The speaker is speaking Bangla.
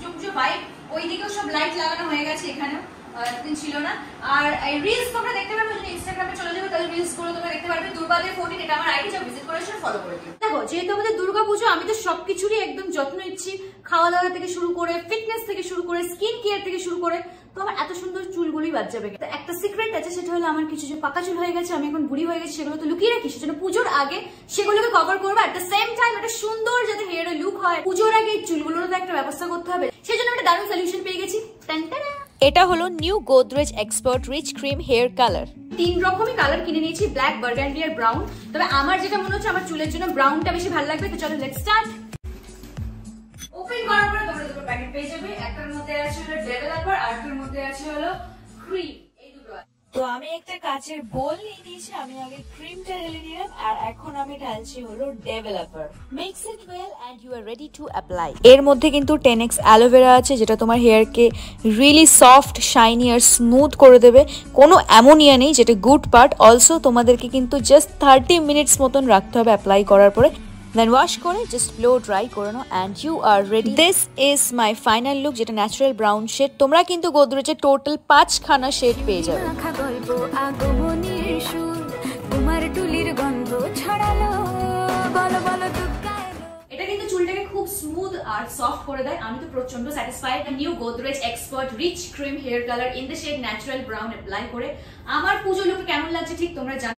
পুজো পুজো ভাইব। ওইদিকেও সব লাইট লাগানো হয়ে গেছে, এখানেও এতদিন ছিল না। আর এই রিলস তোমরা দেখতে পারবে, যদি ইনস্টাগ্রামে চলে যাবে তাহলে রিলস গুলো তোমরা দেখতে পারবে। দুর্বাদের 14 এটা আমার আইডি, যাও ভিজিট করে এসে ফলো করে দিও। দেখো যেহেতু আমাদের দুর্গা পুজো, আমি তো সবকিছুরই একদম যত্ন নিচ্ছি, খাওয়া দাওয়া থেকে শুরু করে, ফিটনেস থেকে শুরু করে, স্কিন কেয়ার থেকে শুরু করে। তো আমার এত সুন্দর চুলগুলোই বাদ যাবে। একটা সিক্রেট আছে, সেটা হলো আমার কিছু যে পাকা চুল হয়ে গেছে, আমি এখন বুড়ি হয়ে গেছি, সেগুলো তো লুকিয়ে রাখি। সেজন্য পুজোর আগে সেগুলোকে কভার করবো। এট দ্য সেম টাইম একটা সুন্দর যাতে হেয়ারের লুক হয়, পুজোর আগে এই চুলগুলোর তো একটা ব্যবস্থা করতে হবে। সেজন্য একটা দারুণ সলিউশন পেয়ে গেছি। এটা হলো new Godrej expert rich cream hair colour. 3 রকমই কালার কিনে নিয়েছি, ব্ল্যাক, বার্গান্ডি আর ব্রাউন। তবে আমার যেটা মনে হচ্ছে আমার চুলের জন্য ব্রাউনটা বেশি ভালো লাগবে। তো চলো লেটস স্টার্ট। ওপেন করার পরে তোমরা দুটো প্যাকেট পেয়ে যাবে। একটার মধ্যে আছে হলো ডেভেলপার, আর একটার মধ্যে আছে হলো ক্রিম। এই দুটো আছে। তো আমি একটা কাচের বোল নিয়ে নিয়েছি, আমি আগে ক্রিমটা ঢেলে নিলাম আর এখন আমি ঢালছি হলো developer. Mix it well and you are ready to apply. এর মধ্যে কিন্তু 10x অ্যালোভেরা আছে, যেটা তোমার হেয়ারকে রিয়েলি সফট, শাইনি আর স্মুথ করে দেবে। কোনো অ্যামোনিয়া নেই, যেটা গুড পার্ট। অলসো তোমাদেরকে কিন্তু জাস্ট 30 মিনিটস মতন রাখতে হবে অ্যাপ্লাই করার পরে। দেন ওয়াশ করে জাস্ট ব্লো ড্রাই করে নাও and you are ready. This is my final look, যেটা ন্যাচারাল ব্রাউন শেড। তোমরা কিন্তু গোদরেজের টোটাল 5খানা শেড পেয়ে যাবে। এটা কিন্তু চুলটাকে খুব স্মুথ আর সফট করে দেয়। আমি তো প্রচন্ড satisfied. New Godrej expert rich cream hair colour in the shade natural brown apply করে আমার পুজো লুক কেমন লাগছে ঠিক তোমরা জানো।